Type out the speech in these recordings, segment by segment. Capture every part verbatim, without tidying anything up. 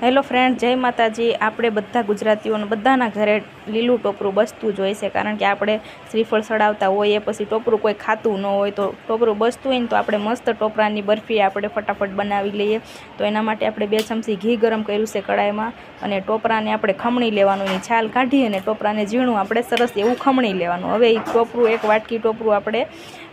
Hello friend, જય માતાજી। આપણે બધા ગુજરાતીઓને બધાના ઘરે લીલું ટોપરું બસતું જ હોય છે, કારણ કે આપણે શ્રીફળ ચડાવતા હોઈએ, પછી ટોપરું કોઈ ખાતું ન હોય તો ટોપરું બસતું હોય ને તો આપણે મસ્ત ટોપરાની બરફી આપણે ફટાફટ બનાવી લઈએ। તો એના માટે આપણે બે ચમચી ઘી ગરમ કર્યું છે કડાઈમાં, અને ટોપરાને આપણે ખમણી લેવાનું, એની છાલ કાઢી અને ટોપરાને ઝીણું આપણે સરસ એવું ખમણી લેવાનું। હવે એ ટોપરું એક વાટકી ટોપરું આપણે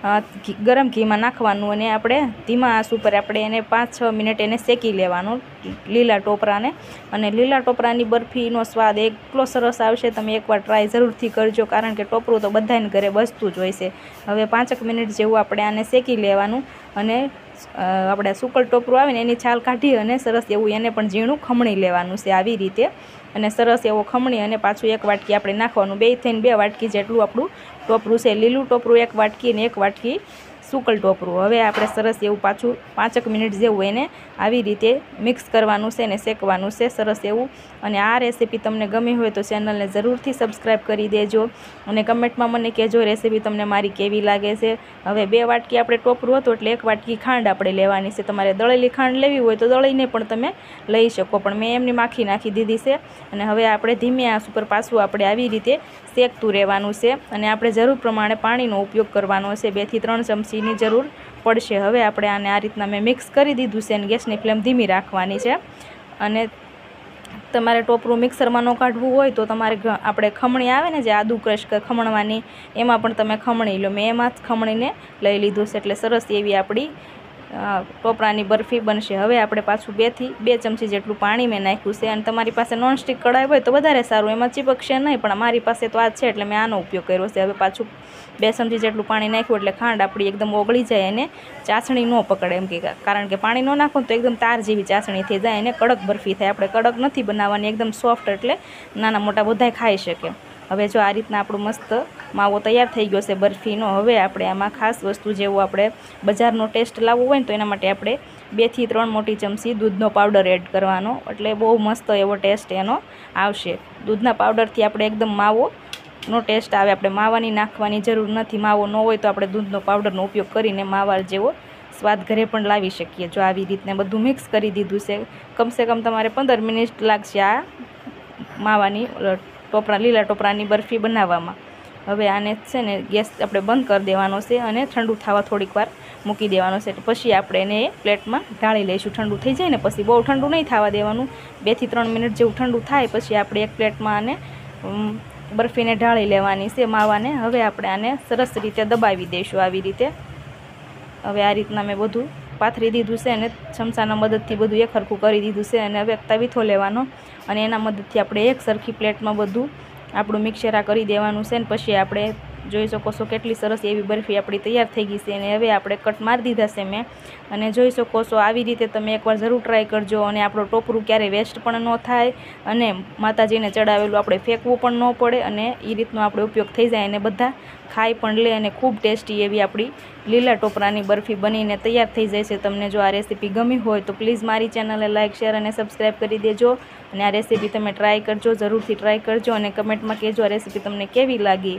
ગરમ ઘીમાં નાખવાનું, અને આપણે ધીમા આંચ ઉપર આપણે એને પાંચ છ મિનિટ એને શેકી લેવાનું લીલા ટોપરાને। અને લીલા ટોપરાની બરફીનો સ્વાદ એટલો સરસ આવશે, તમે એકવાર ટ્રાય જરૂરથી કરજો, કારણ કે ટોપરું તો બધાને ઘરે બસતું જ હોય છે। હવે પાંચેક મિનિટ જેવું આપણે આને શેકી લેવાનું, અને આપણે સુકળ ટોપરું આવે ને એની છાલ કાઢી અને સરસ એવું એને પણ ઝીણું ખમણી લેવાનું છે આવી રીતે। અને સરસ એવો ખમણી અને પાછું એક વાટકી આપણે નાખવાનું, બે થઈને બે વાટકી જેટલું આપણું ટોપરું છે, લીલું ટોપરું એક વાટકી અને એક વાટકી સુકળ ટોપરું। હવે આપણે સરસ એવું પાછું પાંચેક મિનિટ જેવું એને આવી રીતે મિક્સ કરવાનું છે અને શેકવાનું છે સરસ એવું। અને આ રેસીપી તમને ગમી હોય તો ચેનલને જરૂરથી સબસ્ક્રાઈબ કરી દેજો, અને કમેન્ટમાં મને કહેજો રેસીપી તમને મારી કેવી લાગે છે। હવે બે વાટકી આપણે ટોપરું હતું એટલે એક વાટકી ખાંડ આપણે લેવાની છે, તમારે દળેલી ખાંડ લેવી હોય તો દળીને પણ તમે લઈ શકો, પણ મેં એમની માખી નાખી દીધી છે। અને હવે આપણે ધીમી આંચ ઉપર પાછું આપણે આવી રીતે શેકતું રહેવાનું છે, અને આપણે જરૂર પ્રમાણે પાણીનો ઉપયોગ કરવાનો છે, બેથી ત્રણ ચમચીની જરૂર પડશે। હવે આપણે આને આ રીતના મેં મિક્સ કરી દીધું છે, અને ગેસની ફ્લેમ ધીમી રાખવાની છે। અને તમારે ટોપરું મિક્સરમાં ન કાઢવું હોય તો તમારે આપણે ખમણી આવે ને જે આદુ ક્રશ ખમણવાની, એમાં પણ તમે ખમણી લો, મેં એમાં જ ખમણીને લઈ લીધું છે, એટલે સરસ એવી આપણી ટોપરાની બરફી બનશે। હવે આપણે પાછું બેથી બે ચમચી જેટલું પાણી મેં નાખ્યું છે, અને તમારી પાસે નોનસ્ટિક કડાઈ હોય તો વધારે સારું, એમાં ચીપકશે નહીં, પણ મારી પાસે તો આ છે એટલે મેં આનો ઉપયોગ કર્યો છે। હવે પાછું બે ચમચી જેટલું પાણી નાખ્યું એટલે ખાંડ આપણી એકદમ ઓગળી જાય, અને ચાસણી ન પકડે એમ કે, કારણ કે પાણી ન નાખો તો એકદમ તાર જેવી ચાસણી થઈ જાય, અને કડક બરફી થાય। આપણે કડક નથી બનાવવાની, એકદમ સોફ્ટ, એટલે નાના મોટા બધાય ખાઈ શકે। હવે જો આ રીતના આપણું મસ્ત માવો તૈયાર થઈ ગયો છે બરફીનો। હવે આપણે આમાં ખાસ વસ્તુ જેવું આપણે બજારનો ટેસ્ટ લાવવો હોય ને તો એના માટે આપણે બેથી ત્રણ મોટી ચમચી દૂધનો પાવડર એડ કરવાનો, એટલે બહુ મસ્ત એવો ટેસ્ટ એનો આવશે। દૂધના પાવડરથી આપણે એકદમ માવો નો ટેસ્ટ આવે, આપણે માવાની નાખવાની જરૂર નથી, માવો ન હોય તો આપણે દૂધનો પાવડરનો ઉપયોગ કરીને માવા જેવો સ્વાદ ઘરે પણ લાવી શકીએ। જો આવી રીતને બધું મિક્સ કરી દીધું છે, કમસે કમ તમારે પંદર મિનિટ લાગશે આ માવાની ટોપરા લીલા ટોપરાની બરફી બનાવવામાં। હવે આને છે ને ગેસ આપણે બંધ કરી દેવાનો છે, અને ઠંડુ થવા થોડીક વાર મૂકી દેવાનો છે, પછી આપણે એને પ્લેટમાં ઢાળી લઈશું। ઠંડુ થઈ જાય ને પછી, બહુ ઠંડુ નહીં થવા દેવાનું, બેથી ત્રણ મિનિટ જેવું ઠંડુ થાય પછી આપણે એક પ્લેટમાં આને બરફીને ઢાળી લેવાની છે માવાને। હવે આપણે આને સરસ રીતે દબાવી દઈશું આવી રીતે। હવે આ રીતના મેં બધું પાથરી દીધું છે, અને ચમચાના મદદથી બધું એક સરખું કરી દીધું છે, અને હવે તવીથો લેવાનો, અને એના મદદથી આપણે એક સરખી પ્લેટમાં બધું આપણું મિક્સરા કરી દેવાનું છે, ને પછી આપણે જોઈ શકો છો કેટલી સરસ એવી બરફી આપણી તૈયાર થઈ ગઈ છે। અને હવે આપણે કટ મારી દીધા છે મેં, અને જોઈ શકો છો આવી રીતે તમે એકવાર જરૂર ટ્રાય કરજો, અને આપણું ટોપરું ક્યારેય વેસ્ટ પણ ન થાય, અને માતાજીને ચડાવેલું આપણે ફેંકવું પણ ન પડે, અને એ રીતનો આપણે ઉપયોગ થઈ જાય, અને બધા ખાઈ પણ લે, અને ખૂબ ટેસ્ટી એવી આપણી લીલા ટોપરાની બરફી બનીને તૈયાર થઈ જાય છે। તમને જો આ રેસીપી ગમી હોય તો પ્લીઝ મારી ચેનલને લાઇક, શેર અને સબસ્ક્રાઈબ કરી દેજો, અને આ રેસીપી તમે ટ્રાય કરજો, જરૂરથી ટ્રાય કરજો, અને કમેન્ટમાં કહેજો આ રેસીપી તમને કેવી લાગી।